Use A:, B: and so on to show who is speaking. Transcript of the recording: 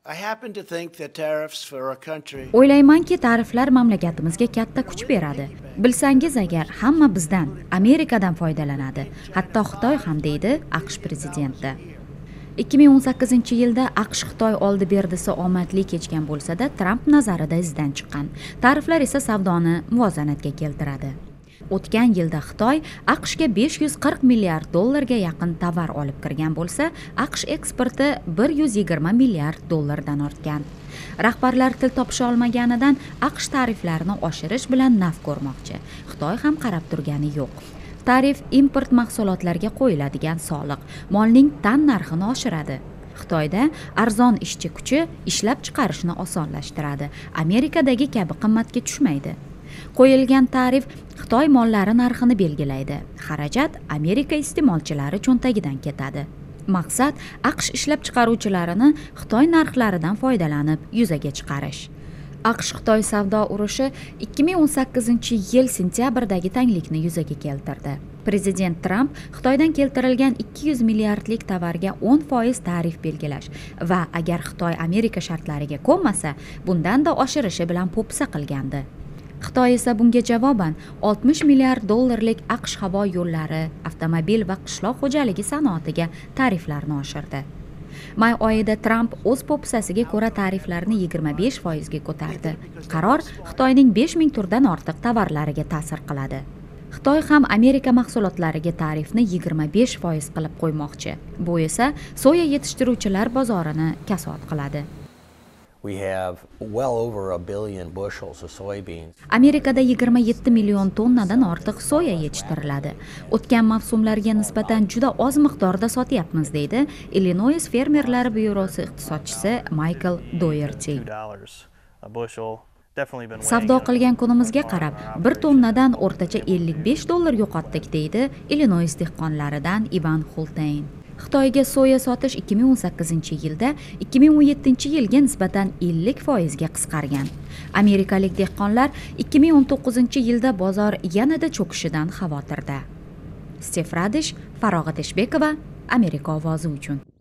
A: O'ylaymanki, tariflar mamlakatimizga katta kuch beradi. Bilsangiz agar, hamma bizdan, Amerikadan foydalanadi. Hatto Xitoy ham, deydi AQSh prezidenti. 2018-yilda AQSh-Xitoy oldi-berdisi omadli kechgan bo'lsa-da, Tramp nazarida izdan chiqqan. Tariflar esa savdoni muvozanatga keltiradi. O'tgan yilda Xitoy AQShga 540 milliard dollarga yaqin tovar olib kirgan bo'lsa, AQSh eksporti 120 milliard dollardan ortgan. Rahbarlar til topisha olmaganidan AQSh tariflarini oshirish bilan naf ko'rmoqchi. Xitoy ham qarab turgani yo'q. Tarif import mahsulotlarga qo'yiladigan soliq, molning tan narxini oshiradi. Xitoyda arzon ishchi kuchi ishlab chiqarishni osonlashtiradi. Amerikadagi kabi qimmatga tushmaydi. Qo'yilgan tarif Xitoy mollari narxini belgilaydi. Xarajat Amerika iste'molchilari cho'ntagidan ketadi. Maqsad AQSh ishlab chiqaruvchilarini Xitoy narxlaridan foydalanib yuzaga chiqarish. AQSh-Xitoy savdo urushi 2018-yil sentyabrdagi tanglikni yuzaga keltirdi. Prezident Tramp Xitoydan keltirilgan 200 milliardlik tovarga 10% tarif belgilash va agar Xitoy Amerika shartlariga ko'nmasa, bundan da oshirishi bilan po'pisa qilgandi. Xitoy esa bunga javoban 60 milliard dollarlik AQSh havo yo'llari, avtomobil va qishloq xo'jaligi sanoatiga tariflarni oshirdi. May oyida Tramp o'z po'pisasiga ko'ra tariflarni 25% ga ko'tardi. Qaror Xitoyning 5000 turdan ortiq tovarlariga ta'sir qiladi. Xitoy ham Amerika mahsulotlariga tarifni 25% qilib qo'ymoqchi. Bu esa soya yetishtiruvchilar bozorini kasod qiladi. Amerikada 27 million tonnadan ortiq soya yetishtiriladi. O'tgan mavsumlarga nisbatan juda oz miqdorda sotyapmiz, deydi Illinois fermerlari byurosi iqtisodchisi Michael Doherty. Savdo qilgan kunimizga qarab, 1 tonnadan o'rtacha 55 dollar yo'qotdik, deydi Illinois dehqonlaridan Ivan Hultein. Xitoyga soya sotish 2018-yilda 2017-yilga nisbatan 50% ga qisqargan. Amerikalik dehqonlar 2019-yilda bozor yanada cho'kishidan xavotirda. Stef Radish, Farog'at Eshbekova, Amerika ovozi uchun.